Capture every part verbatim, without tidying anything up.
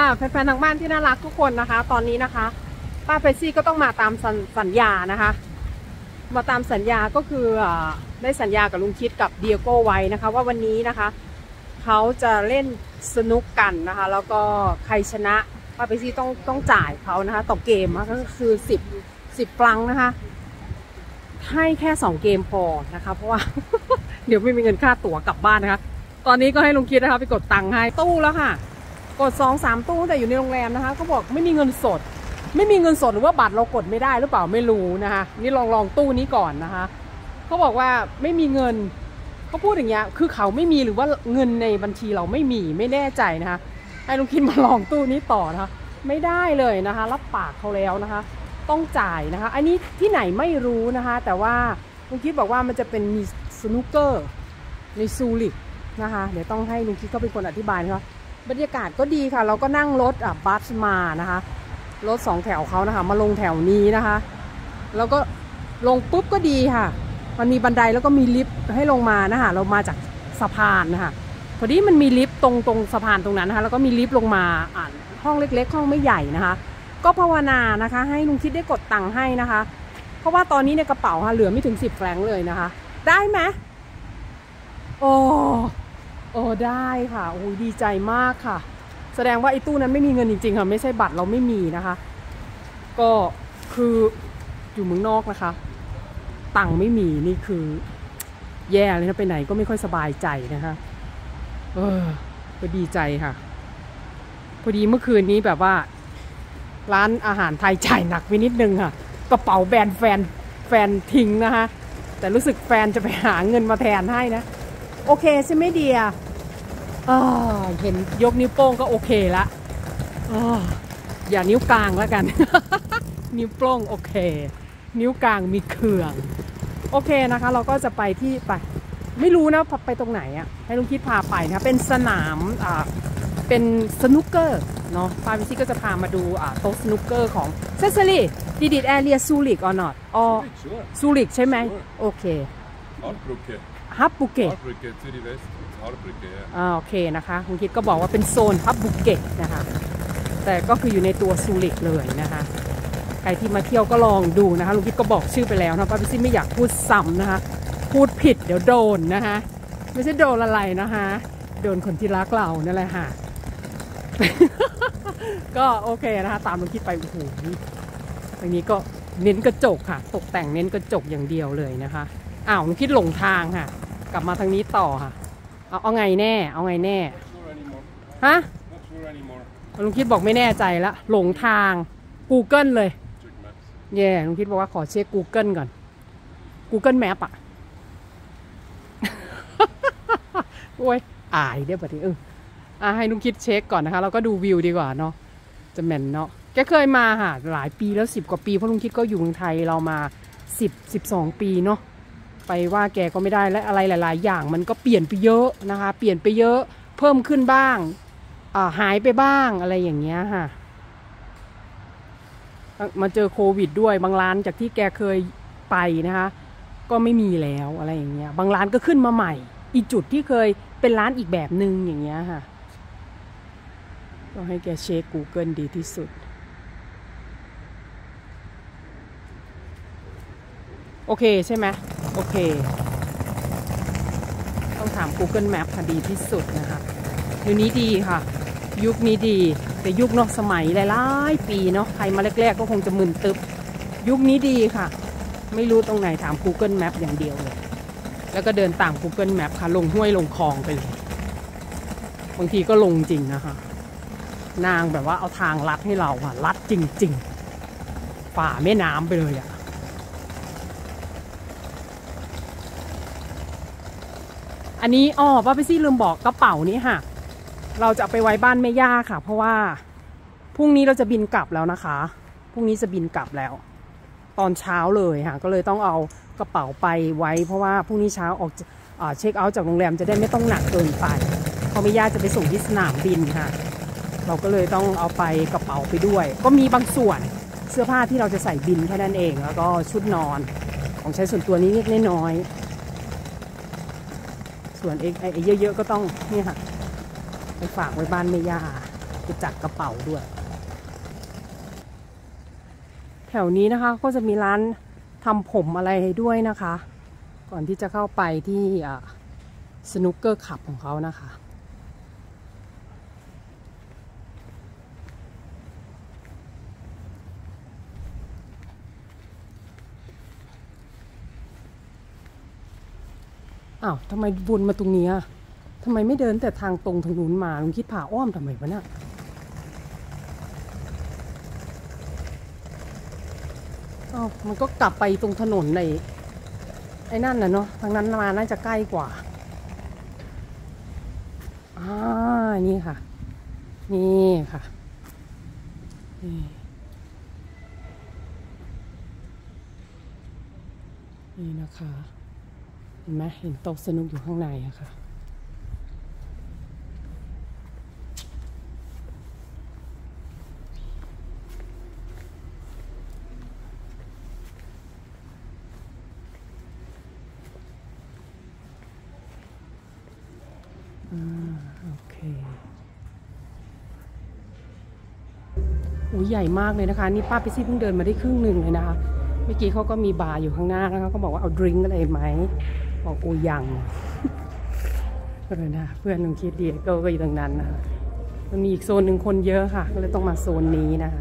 แฟนๆทางบ้านที่น่ารักทุกคนนะคะตอนนี้นะคะป้าเฟซี่ก็ต้องมาตามสัญญานะคะมาตามสัญญาก็คือได้สัญญากับลุงคิดกับเดียโก้ไว้นะคะว่าวันนี้นะคะเขาจะเล่นสนุกกันนะคะแล้วก็ใครชนะป้าเฟซี่ต้องต้องจ่ายเขานะคะต่อเกมก็คือสิบสิบฟรังนะคะให้แค่สองเกมพอนะคะเพราะว่า เดี๋ยวไม่มีเงินค่าตั๋วกลับบ้านนะคะตอนนี้ก็ให้ลุงคิดนะคะไปกดตังค์ให้ตู้แล้วค่ะกดสองสามตู้แต่อยู่ในโรงแรมนะคะเขาบอกไม่มีเงินสดไม่มีเงินสดหรือว่าบัตรเรากดไม่ได้หรือเปล่าไม่รู้นะคะนี่ลองลองตู้นี้ก่อนนะคะเขาบอกว่าไม่มีเงินเขาพูดอย่างเงี้ยคือเขาไม่มีหรือว่าเงินในบัญชีเราไม่มีไม่แน่ใจนะคะให้ลุงคิดมาลองตู้นี้ต่อนะคะไม่ได้เลยนะคะรับปากเขาแล้วนะคะต้องจ่ายนะคะอันนี้ที่ไหนไม่รู้นะคะแต่ว่าลุงคิดบอกว่ามันจะเป็นมีสนุกเกอร์ในซูริกนะคะเดี๋ยวต้องให้ลุงคิดเขาเป็นคนอธิบายนะคะบรรยากาศก็ดีค่ะเราก็นั่งรถอ่ะบัสมานะคะรถสองแถวเขานะคะมาลงแถวนี้นะคะแล้วก็ลงปุ๊บก็ดีค่ะมันมีบันไดแล้วก็มีลิฟต์ให้ลงมานะคะเรามาจากสะพานนะคะพอดีมันมีลิฟต์ตรงตรงสะพานตรงนั้นนะคะแล้วก็มีลิฟต์ลงมาอ่านห้องเล็กๆห้องไม่ใหญ่นะคะก็ภาวนานะคะให้ลุงคิดได้กดตังค์ให้นะคะเพราะว่าตอนนี้ในกระเป๋าค่ะเหลือไม่ถึงสิบแฟรงค์เลยนะคะได้ไหมโอ้โอ้ได้ค่ะโอ้ยดีใจมากค่ะแสดงว่าไอ้ตู้นั้นไม่มีเงินจริงๆค่ะไม่ใช่บัตรเราไม่มีนะคะก็คืออยู่เมืองนอกนะคะตังค์ไม่มีนี่คือแย่เลยนะไปไหนก็ไม่ค่อยสบายใจนะคะเออก็ดีใจค่ะพอดีเมื่อคืนนี้แบบว่าร้านอาหารไทยจ่ายหนักไปนิดนึงค่ะกระเป๋าแบนแฟนแฟนทิ้งนะคะแต่รู้สึกแฟนจะไปหาเงินมาแทนให้นะโอเคใช่ไหมเดียเห็นยกนิ้วโป้งก็โอเคละอย่านิ้วกลางแล้วกัน นิ้วโป้งโอเคนิ้วกลางมีเครื่องโอเคนะคะเราก็จะไปที่ไปไม่รู้นะไปตรงไหนอ่ะให้ลุงคิดพาไปนะเป็นสนามอ่าเป็นสนุกเกอร์เนาะปาวิซี่ก็จะพามาดูอ่าโต๊ะสนุกเกอร์ของเซซารีดิดิดแอเรียซูริกออนอตอ๋อซูริกใช่ไหมโอเคฮับบุเกตอ่าโอเคนะคะลุงคิดก็บอกว่าเป็นโซนฮับบุเกตนะคะแต่ก็คืออยู่ในตัวซูริกเลยนะคะใครที่มาเที่ยวก็ลองดูนะคะลุงคิดก็บอกชื่อไปแล้วนะป้าพิซี่ไม่อยากพูดซ้ำนะคะพูดผิดเดี๋ยวโดนนะคะไม่ใช่โดนอะไรนะคะโดนคนที่รักเรานั่นแหละค่ะ ก็โอเคนะคะตามลุงคิดไปโอ้โหตรงนี้ก็เน้นกระจกค่ะตกแต่งเน้นกระจกอย่างเดียวเลยนะคะอ้าวลุงคิดหลงทางค่ะกลับมาทางนี้ต่อค่ะเอาเอาไงแน่เอาไงแน่ฮะลุงคิดบอกไม่แน่ใจละหลงทาง Google เลยแย่ลุงคิดบอกว่าขอเช็ค Google ก่อน Google Map อ่ะ โอ้ยอายเดี๋ยวแบบนี้เอออ่ะให้ลุงคิดเช็คก่อนนะคะเราก็ดูวิวดีกว่าเนาะจะแม่นเนาะแกเคยมาค่ะหลายปีแล้วสิบกว่าปีเพราะลุงคิดก็อยู่เมืองไทยเรามาสิบสิบสองปีเนาะไปว่าแกก็ไม่ได้และอะไรหลายๆอย่างมันก็เปลี่ยนไปเยอะนะคะเปลี่ยนไปเยอะเพิ่มขึ้นบ้างอ่าหายไปบ้างอะไรอย่างเงี้ยค่ะมาเจอโควิดด้วยบางร้านจากที่แกเคยไปนะคะก็ไม่มีแล้วอะไรอย่างเงี้ยบางร้านก็ขึ้นมาใหม่อีจุดที่เคยเป็นร้านอีกแบบนึงอย่างเงี้ยค่ะก็ให้แกเช็ค Google ดีที่สุดโอเคใช่ไหมโอเคต้องถาม Google Map ค่ะดีที่สุดนะคะเดี๋ยวนี้ดีค่ะยุคนี้ดีแต่ยุคเนาะสมัยหลายๆปีเนาะใครมาแรกๆก็คงจะมึนตึ๊บยุคนี้ดีค่ะไม่รู้ตรงไหนถาม Google Map อย่างเดียวเลยแล้วก็เดินตาม Google Map ค่ะลงห้วยลงคลองไปเลยบางทีก็ลงจริงนะคะนางแบบว่าเอาทางลัดให้เราค่ะลัดจริงๆฝ่าแม่น้ำไปเลยอะอันนี้อ๋อป้าไปซี่ลืมบอกกระเป๋านี้ค่ะเราจะไปไว้บ้านแม่ย่าค่ะเพราะว่าพรุ่งนี้เราจะบินกลับแล้วนะคะพรุ่งนี้จะบินกลับแล้วตอนเช้าเลยค่ะก็เลยต้องเอากระเป๋าไปไว้เพราะว่าพรุ่งนี้เช้าออกเช็คเอาท์จากโรงแรมจะได้ไม่ต้องหนักเกินไปเพราะแม่ย่าจะไปส่งที่สนามบินค่ะเราก็เลยต้องเอาไปกระเป๋าไปด้วยก็มีบางส่วนเสื้อผ้าที่เราจะใส่บินแค่นั้นเองแล้วก็ชุดนอนของใช้ส่วนตัวนี้นิดน้อยส่วนไอ้เยอะๆก็ต้องนี่ค่ะไปฝากไว้บ้านแม่ย่าไปจัดกระเป๋าด้วยแถวนี้นะคะก็จะมีร้านทำผมอะไรด้วยนะคะก่อนที่จะเข้าไปที่สนุกเกอร์คลับของเขานะคะอ้าวทำไมวนมาตรงนี้ทำไมไม่เดินแต่ทางตรงทางนู้นมาลุงคิดผ่าอ้อมทำไมวะเนี่ยอ้าวมันก็กลับไปตรงถนนในไอ้นั่นน่ะเนาะทางนั้นมาน่าจะใกล้กว่าอ่านี่ค่ะนี่ค่ะนี่นี่นะคะเห็นไหมเห็นโต๊ะสนุกอยู่ข้างในอะค่ะอ่าโอเคอุ้ยใหญ่มากเลยนะคะนี่ป้าไปซี่เพิ่งเดินมาได้ครึ่งหนึ่งเลยนะคะเมื่อกี้เขาก็มีบาร์อยู่ข้างหน้านะคะเขาบอกว่าเอาดริงก์อะไรไหมบอกโอ้ยังก็เลยนะเพื่อนลุงคิดดีก็ก็อยู่ตรงนั้นนะคะมันมีอีกโซนหนึ่งคนเยอะค่ะก็เลยต้องมาโซนนี้นะคะ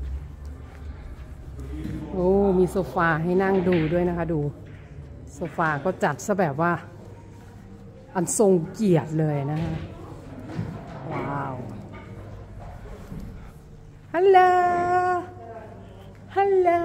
โอ้มีโซฟาให้นั่งดูด้วยนะคะดูโซฟาก็จัดซะแบบว่าอันทรงเกียรติเลยนะคะว้าวฮัลโหลฮัลโหล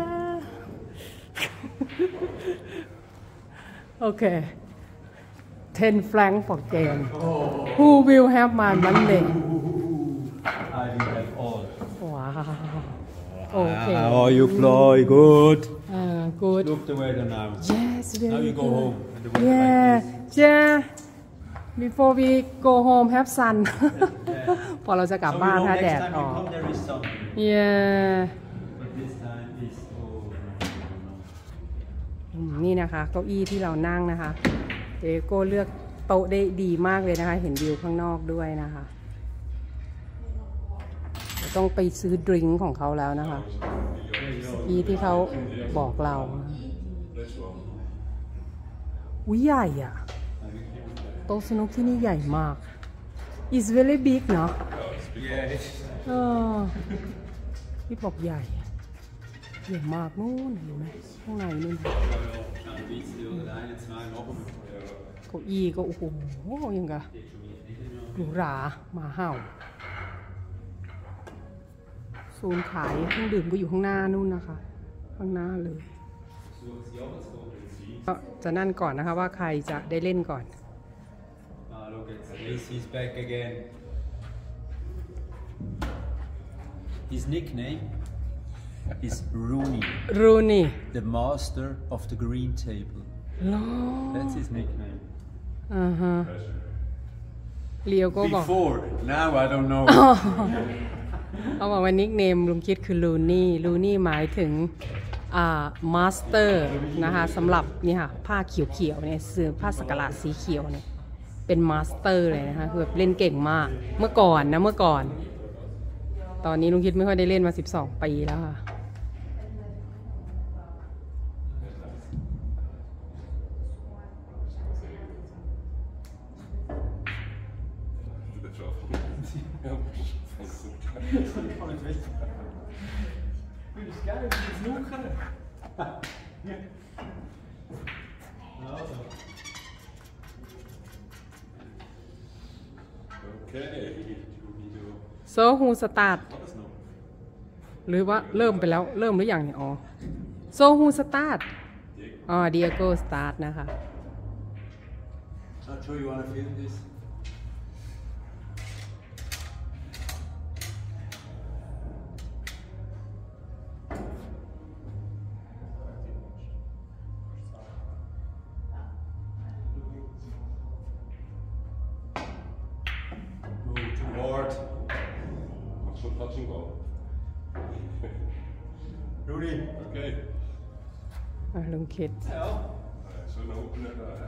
โอเคten francs for game who will have my money I will have all ว้าวโอเค How are you fly good uh, good Look the weather now yes very Now you go good. home and the weather yeah like this yeah before we go home have sun พอเราจะกลับ So บ้าน you know, ถ้าแด next ด time อ you อก come there is sun yeah But this time is oh no, no, no. นี่นะคะเก้าอี้ที่เรานั่งนะคะเจโก้เลือกโต๊ะได้ดีมากเลยนะคะเห็นวิวข้างนอกด้วยนะคะต้องไปซื้อดริงก์ของเขาแล้วนะคะอีที่เขาบอกเราอุ้ยใหญ่อะโต๊ะสนุกที่นี่ใหญ่มาก is very big เนาะเออพี่บอกใหญ่ใหญ่มากนู่นเห็นไหมข้างในนู่นเก้าอี้ก็โอ้โหยังกะหรูหรามาเห่าโซนขายเครื่องดื่มก็อยู่ข้างหน้านู่นนะคะข้างหน้าเลยก็จะนั่นก่อนนะคะว่าใครจะได้เล่นก่อน Look at Lacey's back again His nickname is Rooney Rooney the master of the green table That's his nickname อ่าฮะเลียวก็บอก Before now I don't know เขาบอกว่านิกเนมลุงคิดคือลูนี่ลูนี่หมายถึงอ่ามาสเตอร์นะคะสำหรับนี่ค่ะผ้าเขียวๆเนี่ยเสื้อผ้าสักหลาดสีเขียวเนี่ยเป็นมาสเตอร์เลยนะคะคือแบบเล่นเก่งมากเมื่อก่อนนะเมื่อก่อนตอนนี้ลุงคิดไม่ค่อยได้เล่นมาสิบสองปีแล้วค่ะโซฮูสตาร์ทหรือว่าเริ่มไปแล้วเริ่มหรือยังเนี่ยอ๋อโซฮูสตาร์ทอ๋อเดียโก้สตาร์ทนะคะ Not sure you want to film this Touching ball. Rooney Okay. ลุงคิด Så nu öppnar jag där.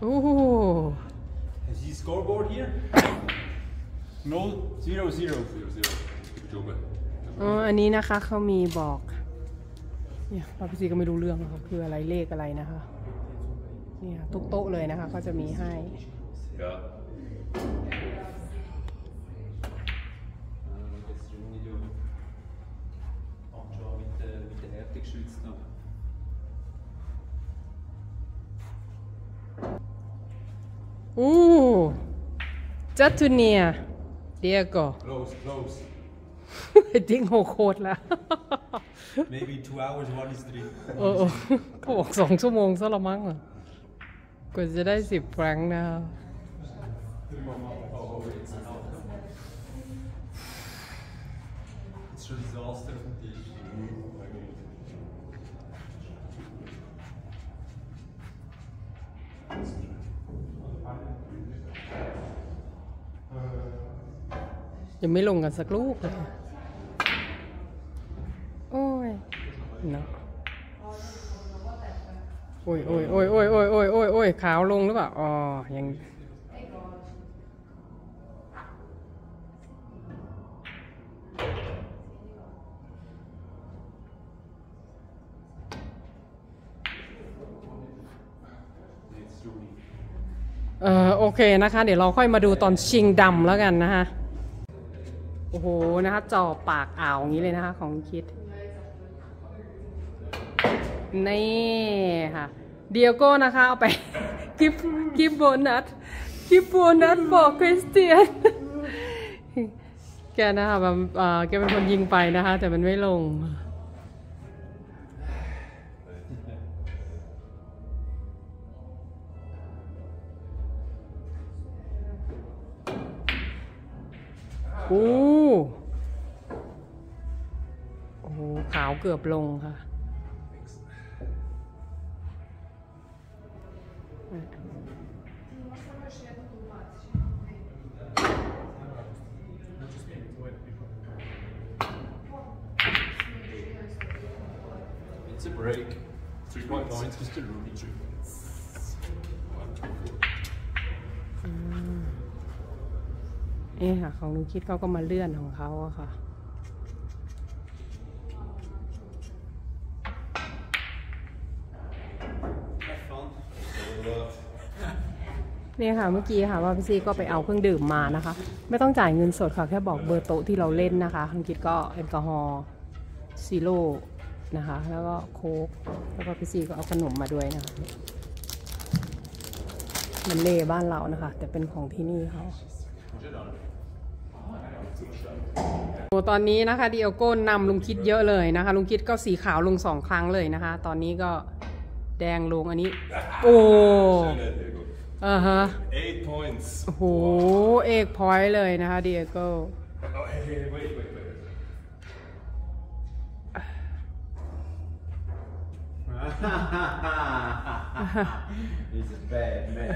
โอ้ You see scoreboard here? No, zero, zero. Zero, zero. Jobe. อ๋ออันนี้นะคะเขามีบอกเนี่ยป้าพี่ซีก็ไม่รู้เรื่องนะคะคืออะไรเลขอะไรนะคะเนี่ยทุกโต๊ะเลยนะคะก็จะมีให้ Ja. Mit der Härte geschützt noch. อู้จัตทูเนียเดียโก Close, close. จิ้งโหโคตรแล้ว Maybe two hours, one is three. เออเขาบอกสองชั่วโมงซะละมั้งอ่ะกว่าจะได้สิบแฟรงค์นะคะ It's schon Desaster auf dem Tisch. ยังไม่ลงกันสักลูกเลยโอ้ยเนาะโอ้ยโอ้ยโอ้ยโอ้ยโอ้ยโอ้ยโอ้ยโอ้ยขาวลงหรือเปล่าอ๋อยังเออโอเคนะคะเดี๋ยวเราค่อยมาดูตอนชิงดำแล้วกันนะคะโอ้โหนะคะจ่อปากอ่าวอย่างนี้เลยนะคะของคิดนี่ค่ะเดียโก้นะคะเอาไปกิฟกิฟโบนัสกิฟโบนัสบอกคริสเตียนแกนะคะแบบแกเป็นคนยิงไปนะคะแต่มันไม่ลงโอ้โหขาวเกือบลงค่ะ It's a break. Three points. Points, Mister Rooney. Three points. เอ๊ะค่ะของลุงคิดเขาก็มาเลื่อนของเขาอะค่ะเนี่ยค่ะเมื่อกี้ค่ะว่าพี่ซีก็ไปเอาเครื่องดื่มมานะคะไม่ต้องจ่ายเงินสดค่ะแค่บอกเบอร์โต๊ะที่เราเล่นนะคะลุงคิดก็แอลกอฮอล์ซีโร่นะคะแล้วก็โค้กแล้วก็พี่ซีก็เอาขนมมาด้วยนะคะมันเล่บ้านเรานะคะแต่เป็นของที่นี่เขาโอ้ตอนนี้นะคะดิเอโก้นำลุงคิดเยอะเลยนะคะลุงคิดก็สีขาวลงสองครั้งเลยนะคะตอนนี้ก็แดงลงอันนี้โอ้อ่าฮะ Eight points. โอ้โหเอกพอยต์เลยนะคะดิเอโก้ Oh, hey, hey, wait, wait, wait. He's a bad man.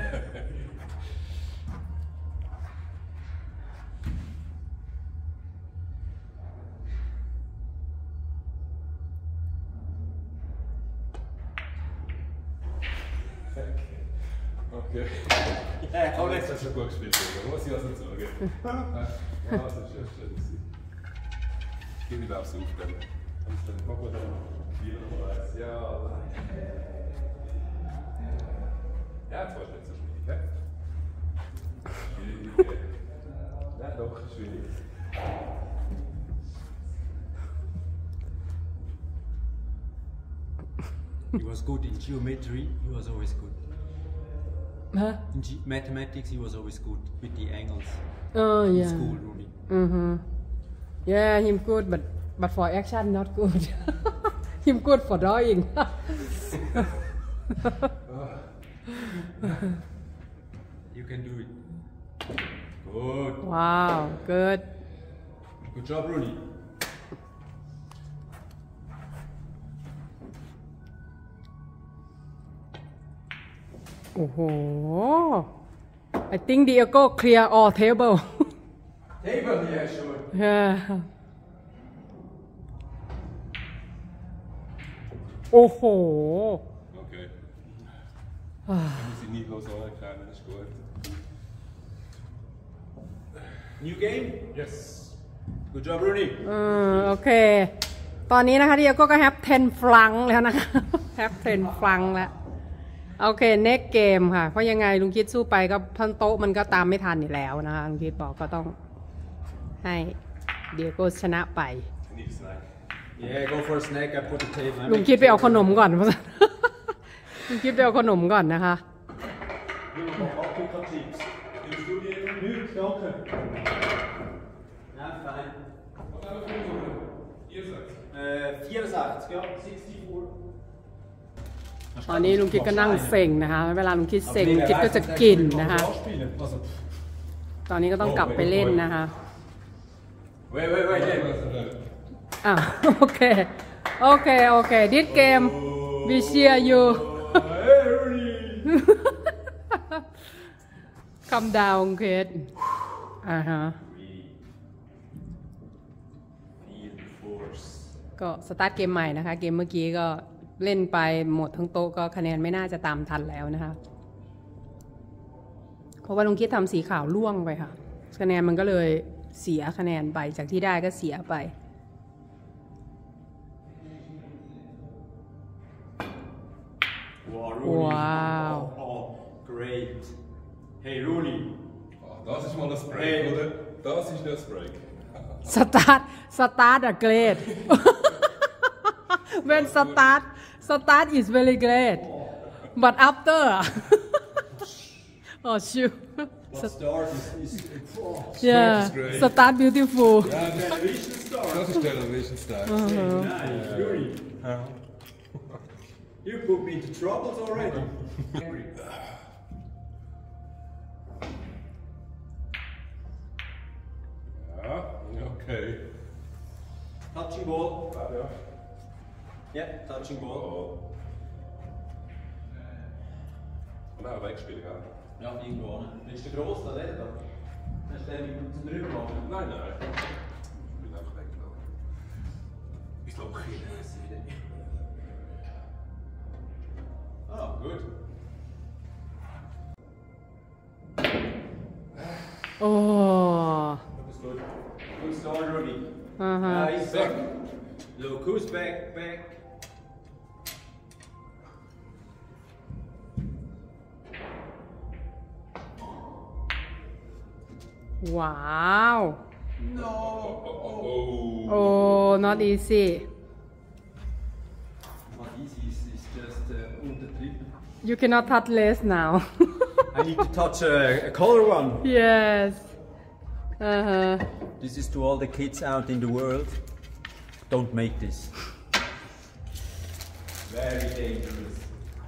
Okay. Ja, Aber das hat schon gut gespielt, da muss ich was nicht sagen. Ja, das ist schon schön. Ich gebe wieder aufs Aufgaben. Dann machen wir dann vier oder eins. Ja, ja, das war nicht so schwierig, gell? Schwierig. Ja, doch, schwierig. He was good in geometry, he was always good. ฮะ In ge mathematics, he was always good with the angles. เออ In yeah school, Rooney. อือฮึ yeah him good but but for action not good him good for drawing You can do it. Good. wow good Good job, Rooney. โอ้โห I think Diego clear all table Table, yeah, sure. yeah โอ้โห Okay. Wir müssen nie zeitlos anerkennen, ist gut. New game? Yes. Good job, Rooney. อืมโอเคตอนนี้นะคะเดียโก้ก็แฮปเทนฟลังแล้วนะคะแฮปเทนฟลังแล้วโอเคเน็กเกมค่ะเพราะยังไงลุงคิดสู้ไปก็พันโต๊ะมันก็ตามไม่ทันอยู่แล้วนะคะลุงคิดบอกก็ต้องให้เดียโก้ชนะไป Need a snack. Yeah, go for a snack. I put the table. ลุงคิดไปเอาขนมก่อน ลุงคิดไปเอาขนมก่อนนะคะ Ja, fine. Wat hebben we voor nodig? Hier zit. Uh, vierenzachtig, ja. zesenzestig. ตอนนี้ลุงคิดก็นั่งเซ็งนะคะเวลาลุงคิดเซ็งลุงคิดก็จะกินนะคะ ตอนนี้ก็ต้องกลับไปเล่นนะคะ Wait, wait, wait, wait. อ่ะโอเคโอเคโอเคดิสเกมวิเชียยูคำดาวเคสอ่าฮะก็สตาร์ทเกมใหม่นะคะเกมเมื่อกี้ก็เล่นไปหมดทั้งโต๊ะก็คะแนนไม่น่าจะตามทันแล้วนะคะเพราะว่าลุงคิดทำสีขาวล่วงไปค่ะคะแนนมันก็เลยเสียคะแนนไปจากที่ได้ก็เสียไป Wow, Rooney. Wow. Oh, oh, great. Hey, Rooney. Oh, das ist mal ein Break, oder? Das ist nicht ein Break. สตาร์ทสตาร์ทอะเกรด when start start is very great but after oh shoot What start is, is, is oh, yeah great. start beautiful Ja, television start. das ist Television Style. Nice, Rooney. You put me into troubles already. Ja, okay. Touching ball. Ja, ja. Yeah, touching ball. Oh. Und dann wegspielen, gell? Ja, irgendwo. Ne? Bist du gross da, oder? Hast du den zum drüber machen? Nein, nein. Ich bin einfach weggelaufen. Ist Loch hin. Ah, gut. oh That was good. Good start, Rooney. อ่าฮะ Ah, he's back. Look, who's back? Back. wow No. Oh. oh not easy Not easy, is, is just uh, untertrieben. you cannot touch less now I need to touch a, a color one. yes อ่าฮะ This is to all the kids out in the world. Don't make this. Very dangerous.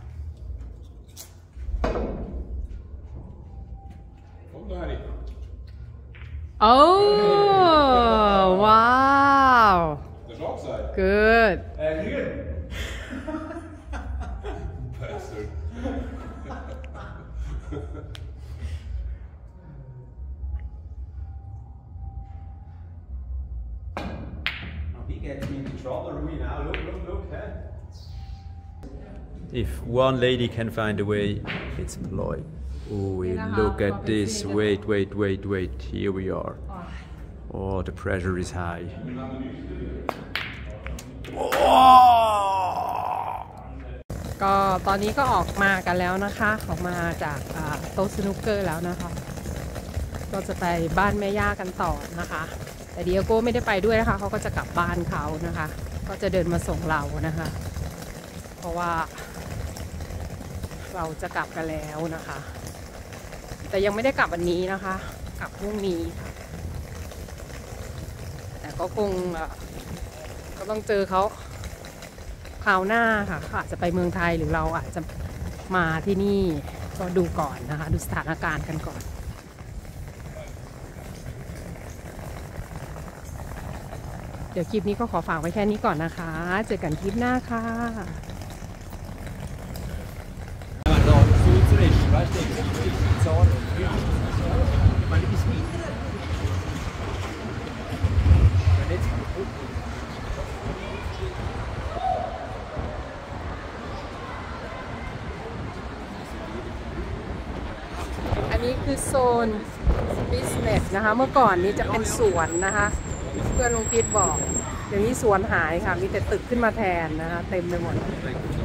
Kom daar niet. oh wow Dat is opzij. good Uh, green. Bastard. Oh, he gets me into trouble, Rui, now. Look, look, look, huh? If one lady can find a way, it's Ploy. Oh, look at this. Wait, wait, wait, wait. Here we are. Oh, the pressure is high. Oh! ก็ตอนนี้ก็ออกมากันแล้วนะคะออกมาจากโต๊ะสนุกเกอร์แล้วนะคะก็จะไปบ้านแม่ย่ากันต่อนะคะแต่เดียโก้ไม่ได้ไปด้วยนะคะเขาก็จะกลับบ้านเขานะคะก็จะเดินมาส่งเรานะคะเพราะว่าเราจะกลับกันแล้วนะคะแต่ยังไม่ได้กลับวันนี้นะคะกลับพรุ่งนี้แต่ก็คงก็ต้องเจอเขาคราวหน้าค่ะอาจจะไปเมืองไทยหรือเราอาจจะมาที่นี่ก็ดูก่อนนะคะดูสถานการณ์กันก่อนเดี๋ยวคลิปนี้ก็ขอฝากไว้แค่นี้ก่อนนะคะเจอกันคลิปหน้าค่ะ Wenn man da Sulzer ist, weißt du, die Zahlen und Grün. Ich meine, bis wie? Wenn jetzt คือโซน business นะคะ เมื่อก่อนนี้จะเป็นสวนนะคะ เพื่อนลุงพีทบอกเดี๋ยวนี้สวนหายค่ะ มีแต่ตึกขึ้นมาแทนนะคะ เต็มไปหมด